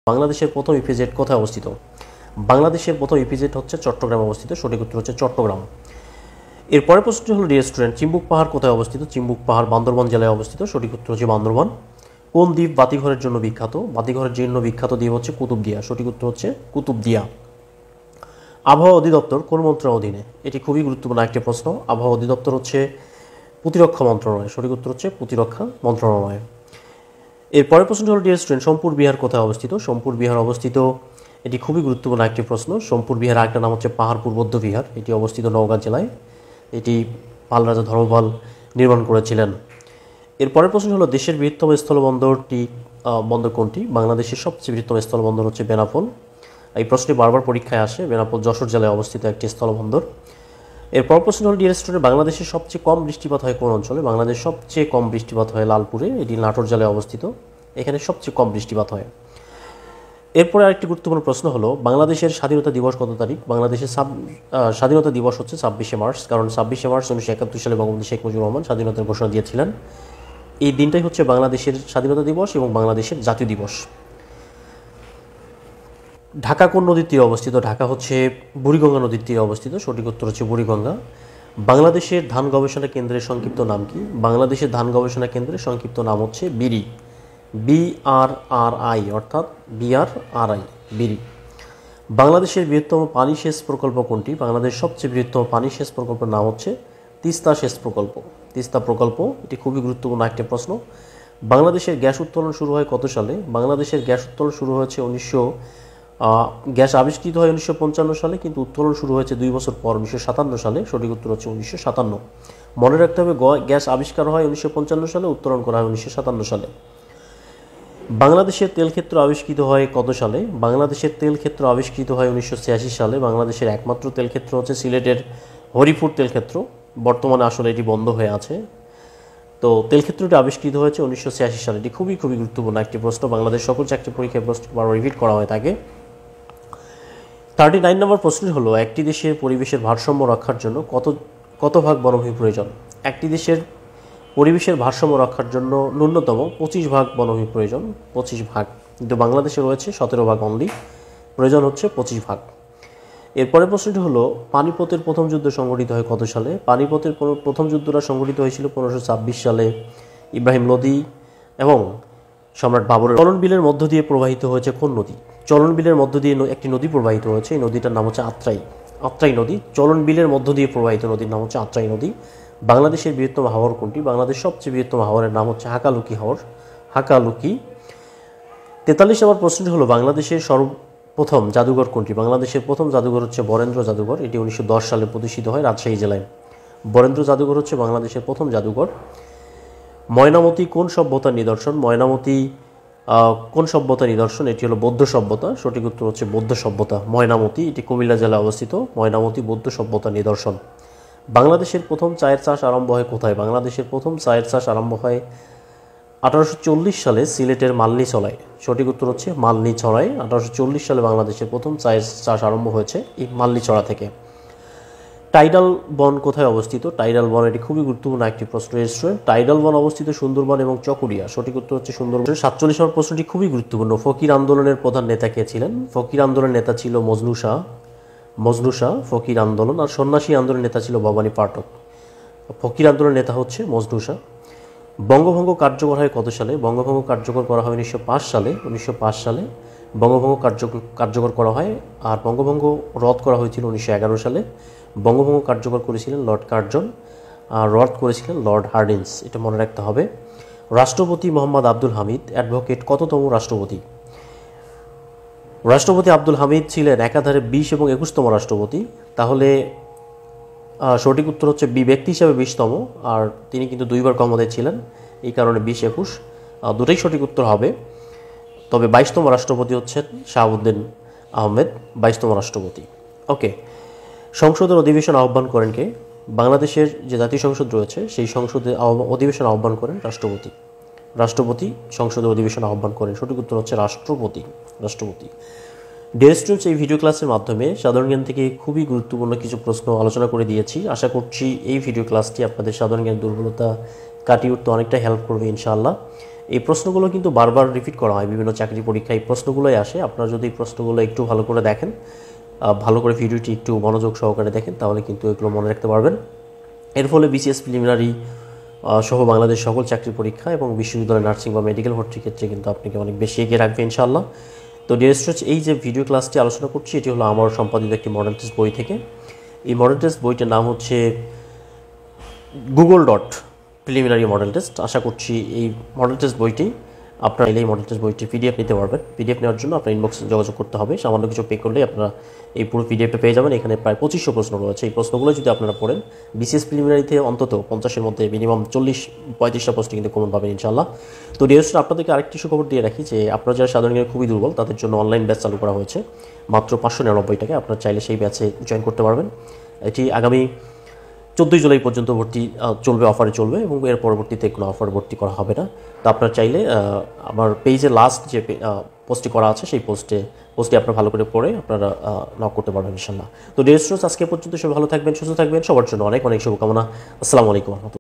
বাংলাদেশের প্রথম ইপিজেড কোথায় অবস্থিত? বাংলাদেশের প্রথম ইপিজেড হচ্ছে চট্টগ্রামে অবস্থিত। সঠিক উত্তর হচ্ছে চট্টগ্রাম। এরপরের প্রশ্নটি হলো ডিয়ার স্টুডেন্ট, চিম্বুক পাহাড় কোথায় অবস্থিত? চিম্বুক পাহাড় বান্দরবান জেলায় অবস্থিত। সঠিক উত্তর হচ্ছে বান্দরবান। কোন দ্বীপ বাতিঘরের জন্য বিখ্যাত? বাতিঘরের জন্য বিখ্যাত দ্বীপ হচ্ছে কুতুবদিয়া। সঠিক উত্তর হচ্ছে কুতুবদিয়া। আবহাওয়া অধিদপ্তর কোন মন্ত্রণালয়ের অধীনে? এটি খুবই গুরুত্বপূর্ণ একটি প্রশ্ন। আবহাওয়া অধিদপ্তর হচ্ছে প্রতিরক্ষা মন্ত্রণালয়। সঠিক উত্তর হচ্ছে প্রতিরক্ষা মন্ত্রণালয়। এরপরের প্রশ্নটি হলো ডিয়ার স্টুডেন্ট, সোমপুর বিহার কোথায় অবস্থিত? সোমপুর বিহার অবস্থিত, এটি খুবই গুরুত্বপূর্ণ একটি প্রশ্ন। সোমপুর বিহার আরেকটা নাম হচ্ছে পাহাড়পুর বৌদ্ধ বিহার। এটি অবস্থিত নওগাঁ জেলায়। এটি পাল রাজা ধর্মপাল নির্মাণ করেছিলেন। এরপরের প্রশ্ন হলো দেশের বৃহত্তম বন্দর কোনটি? বাংলাদেশের সবচেয়ে বৃহত্তম স্থলবন্দর হচ্ছে বেনাপোল। এই প্রশ্নটি বারবার পরীক্ষায় আসে। বেনাপোল যশোর জেলায় অবস্থিত একটি স্থলবন্দর। এরপর প্রশ্ন হল ডিয়ার স্টুডেন্ট, বাংলাদেশের সবচেয়ে কম বৃষ্টিপাত হয় কোন অঞ্চলে? বাংলাদেশ সবচেয়ে কম বৃষ্টিপাত হয় লালপুরে। এটি নাটোর জেলায় অবস্থিত। এখানে সবচেয়ে কম বৃষ্টিপাত হয়। এরপরে আরেকটি গুরুত্বপূর্ণ প্রশ্ন হলো বাংলাদেশের স্বাধীনতা দিবস কত তারিখ? বাংলাদেশের স্বাধীনতা দিবস হচ্ছে 26শে মার্চ। কারণ 26শে মার্চ 1971 সালে বঙ্গবন্ধু শেখ মুজিবুর রহমান স্বাধীনতার ঘোষণা দিয়েছিলেন। এই দিনটাই হচ্ছে বাংলাদেশের স্বাধীনতা দিবস এবং বাংলাদেশের জাতীয় দিবস। ঢাকা কোন নদীর তীরে অবস্থিত? ঢাকা হচ্ছে বুড়িগঙ্গা নদীর তীরে অবস্থিত। সঠিক উত্তর হচ্ছে বুড়িগঙ্গা। বাংলাদেশের ধান গবেষণা কেন্দ্রের সংক্ষিপ্ত নাম কি? বাংলাদেশের ধান গবেষণা কেন্দ্রের সংক্ষিপ্ত নাম হচ্ছে বিরি। BRRI অর্থাৎ BRRI, বিরি। বাংলাদেশের বৃহত্তম পানি সেচ প্রকল্প কোনটি? বাংলাদেশের সবচেয়ে বৃহত্তম পানি সেচ প্রকল্পের নাম হচ্ছে তিস্তা সেচ প্রকল্প। তিস্তা প্রকল্প, এটি খুবই গুরুত্বপূর্ণ একটি প্রশ্ন। বাংলাদেশের গ্যাস উত্তোলন শুরু হয় কত সালে? বাংলাদেশের গ্যাস উত্তোলন শুরু হয়েছে গ্যাস আবিষ্কৃত হয় 1955 সালে, কিন্তু উত্তোলন শুরু হয়েছে 2 বছর পর 1957 সালে। সঠিক উত্তর হচ্ছে 1957। মনে রাখতে হবে, গ্যাস আবিষ্কার হয় 1955 সালে, উত্তোলন করা হয় 1957 সালে। বাংলাদেশের তেল ক্ষেত্র আবিষ্কৃত হয় কত সালে? বাংলাদেশের তেল ক্ষেত্র আবিষ্কৃত হয় 1986 সালে। বাংলাদেশের একমাত্র তেল ক্ষেত্র হচ্ছে সিলেটের হরিপুর তেল ক্ষেত্র। বর্তমানে আসলে এটি বন্ধ হয়ে আছে। তো তেল ক্ষেত্রটি আবিষ্কৃত হয়েছে 1986 সালে। এটি খুবই গুরুত্বপূর্ণ একটি প্রশ্ন। বাংলাদেশ সকল চাকরি পরীক্ষায় প্রশ্ন বারবার রিপিট করা হয় থাকে। 39 নম্বর প্রশ্ন হলো একটি দেশের পরিবেশের ভারসাম্য রক্ষার জন্য কত ভাগ বনভূমি প্রয়োজন? একটি দেশের পরিবেশের ভারসাম্য রক্ষার জন্য ন্যূনতম 25 ভাগ বনভূমি প্রয়োজন। 25 ভাগ, কিন্তু বাংলাদেশে রয়েছে 17 ভাগ অনলি। প্রয়োজন হচ্ছে 25 ভাগ। এরপরের প্রশ্নটি হলো পানিপথের প্রথম যুদ্ধ সংঘটিত হয় কত সালে? পানিপথের প্রথম যুদ্ধটা সংঘটিত হয়েছিল 1526 সালে। ইব্রাহিম লোদি এবং সম্রাট বাবরের চলন বিলের মধ্য দিয়ে প্রবাহিত হয়েছে কোন নদী? চলন বিলের মধ্য দিয়ে একটি নদী প্রবাহিত হয়েছে। এই নদীটার নাম হচ্ছে আত্রাই নদী। চলন বিলের মধ্য দিয়ে প্রবাহিত নদীর নাম হচ্ছে আত্রাই নদী। বাংলাদেশের বৃহত্তম হাওর কোনটি? বাংলাদেশ সবচেয়ে বৃহত্তম হাওরের নাম হচ্ছে হাকালুকি হাওর। হাকালুকি। 43 নম্বর প্রশ্নটি হলো বাংলাদেশের সর্বপ্রথম জাদুঘর কোনটি? বাংলাদেশের প্রথম জাদুঘর হচ্ছে বরেন্দ্র জাদুঘর। এটি 1910 সালে প্রতিষ্ঠিত হয় রাজশাহী জেলায়। বরেন্দ্র জাদুঘর হচ্ছে বাংলাদেশের প্রথম জাদুঘর। ময়নামতি কোন সভ্যতার নিদর্শন? ময়নামতি কোন সভ্যতার নিদর্শন? এটি হলো বৌদ্ধ সভ্যতা। সঠিক উত্তর হচ্ছে বৌদ্ধ সভ্যতা। ময়নামতি, এটি কুমিল্লা জেলায় অবস্থিত। ময়নামতি বৌদ্ধ সভ্যতার নিদর্শন। বাংলাদেশের প্রথম চায়ের চাষ আরম্ভ হয় কোথায়? বাংলাদেশের প্রথম চায়ের চাষ আরম্ভ হয় 1840 সালে সিলেটের মালনীছড়ায়। সঠিক উত্তর হচ্ছে মালনীছড়ায়। 1840 সালে বাংলাদেশের প্রথম চায়ের চাষ আরম্ভ হয়েছে এই মালনীছড়া থেকে। টাইডাল বন কোথায় অবস্থিত? টাইডাল বন, এটি খুবই গুরুত্বপূর্ণ একটি প্রশ্ন। টাইডাল বন অবস্থিত সুন্দরবন এবং চকরিয়া। সঠিক উত্তর হচ্ছে সুন্দরবন। 47 নম্বর প্রশ্নটি খুবই গুরুত্বপূর্ণ। ফকির আন্দোলনের প্রধান নেতা কে ছিলেন? ফকির আন্দোলনের নেতা ছিল মজনু শাহ ফকির আন্দোলন। আর সন্ন্যাসী আন্দোলনের নেতা ছিল ভবানী পাঠক। ফকির আন্দোলনের নেতা হচ্ছে মজনু শাহ। বঙ্গভঙ্গ কার্যকর হয় কত সালে? বঙ্গভঙ্গ কার্যকর করা হয় 1905 সালে। 1905 সালে বঙ্গভঙ্গ কার্যকর করা হয়। আর বঙ্গভঙ্গ রদ করা হয়েছিল 1911 সালে। বঙ্গভঙ্গ কার্যকর করেছিলেন লর্ড কার্জন, আর রদ করেছিলেন লর্ড হার্ডিন্স। এটা মনে রাখতে হবে। রাষ্ট্রপতি মোহাম্মদ আব্দুল হামিদ অ্যাডভোকেট কততম রাষ্ট্রপতি? রাষ্ট্রপতি আব্দুল হামিদ ছিলেন একাধারে 20 এবং 21তম রাষ্ট্রপতি। তাহলে সঠিক উত্তর হচ্ছে ব্যক্তি হিসাবে 20তম, আর তিনি কিন্তু 2বার ক্ষমতায় ছিলেন। এই কারণে 20-21 দুটোই সঠিক উত্তর হবে। তবে 22তম রাষ্ট্রপতি হচ্ছেন শাহাবুদ্দিন আহমেদ, 22তম রাষ্ট্রপতি। ওকে। সংসদের অধিবেশন আহ্বান করেন কে? বাংলাদেশের যে জাতীয় সংসদ রয়েছে সেই সংসদে অধিবেশন আহ্বান করেন রাষ্ট্রপতি সংসদের অধিবেশন আহ্বান করেন। সঠিক উত্তর হচ্ছে রাষ্ট্রপতি। ডিয়ার স্টুডেন্টস, এই ভিডিও ক্লাসের মাধ্যমে সাধারণ জ্ঞান থেকে খুবই গুরুত্বপূর্ণ কিছু প্রশ্ন আলোচনা করে দিয়েছি। আশা করছি এই ভিডিও ক্লাসটি আপনাদের সাধারণ জ্ঞান দুর্বলতা কাটিয়ে উঠতে অনেকটা হেল্প করবে ইনশাআল্লাহ। এই প্রশ্নগুলো কিন্তু বারবার রিপিট করা হয় বিভিন্ন চাকরি পরীক্ষায়, এই প্রশ্নগুলোই আসে। আপনারা যদি এই প্রশ্নগুলো একটু ভালো করে দেখেন, ভালো করে ভিডিওটি একটু মনোযোগ সহকারে দেখেন, তাহলে কিন্তু এগুলো মনে রাখতে পারবেন। এর ফলে বিসিএস প্রিলিমিনারি সহ বাংলাদেশ সকল চাকরি পরীক্ষা এবং বিশ্ববিদ্যালয় নার্সিং বা মেডিকেল ভর্তির ক্ষেত্রে কিন্তু আপনাকে অনেক বেশি এগিয়ে রাখবে ইনশাআল্লাহ। তো ডিয়ার স্টুডেন্টস, এই যে ভিডিও ক্লাসটি আলোচনা করছি এটি হলো আমার সম্পাদিত একটি মডেল টেস্ট বই থেকে। এই মডেল টেস্ট বইটির নাম হচ্ছে Google dot preliminary model test. আশা করছি এই মডেল টেস্ট বইটি আপনারা এই মডেল টেস্ট বইটি পিডিএফ নিতে পারবেন। পিডিএফ নেওয়ার জন্য আপনার ইনবক্সে যোগাযোগ করতে হবে, সামান্য কিছু পে করলেই আপনারা এই পুরো পিডিএফটা পেয়ে যাবেন। এখানে প্রায় 2500 প্রশ্ন রয়েছে। এই প্রশ্নগুলো যদি আপনারা পড়েন, বিসিএস প্রিলিমিনারিতে অন্তত 50-এর মধ্যে মিনিমাম 40-35টা প্রশ্ন কিন্তু কমন পাবেন ইনশাআল্লাহ। তো ডিয়ার স্টুডেন্ট, আপনাদেরকে আরেকটি সুখবর দিয়ে রাখি যে আপনারা যারা সাধারণ জ্ঞানে খুবই দুর্বল তাদের জন্য অনলাইন ব্যাচ চালু করা হয়েছে মাত্র 599 টাকায়। আপনারা চাইলে সেই ব্যাচে জয়েন করতে পারবেন। এটি আগামী 14 জুলাই পর্যন্ত ভর্তি চলবে, অফারে চলবে, এবং এর পরবর্তীতে কোনো অফার ভর্তি করা হবে না। তো আপনারা চাইলে আমার পেজে লাস্ট যে পোস্টটি করা আছে সেই পোস্টটি আপনারা ভালো করে পড়ে আপনারা নক করতে পারবেন ইনশাআল্লাহ। তো ডিয়ার স্টুডেন্টস, আজকে পর্যন্ত সবাই ভালো থাকবেন, সুস্থ থাকবেন, সবার জন্য অনেক অনেক শুভকামনা। আসসালামু আলাইকুম।